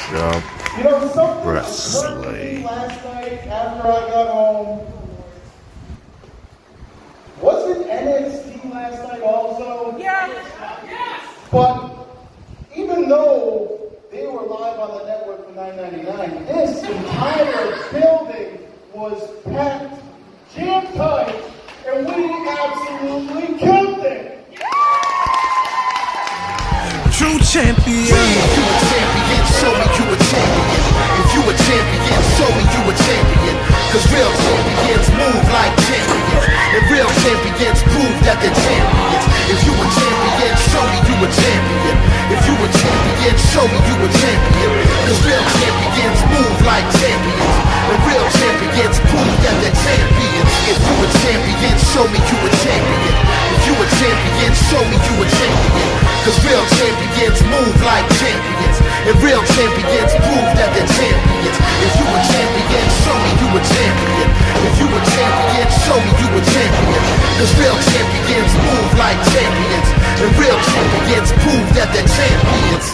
Bishop You know, something Presley. last night after I got home. Wasn't NXT last night also? Yes. Yes. But even though they were live on the network for $9.99, this entire building was packed, jam-tight, and we absolutely killed it. True champion. You a champion, show me you a champion. If you a champion, show me you a champion. Cause real champions move like champions. And real champions prove that they're champions. If you a champion, show me you a champion. If you a champion, show me you a champion. Cause real champions move like champions. And real champions prove that they're champions. If you a champion, show me you a champion. If you a champion, show me you a champion. Cause real champions move like champions. And real champions prove that they're champions. If you a champion, show me you a champion. If you a champion, show me you a champion. Cause real champions move like champions. And real champions prove that they're champions.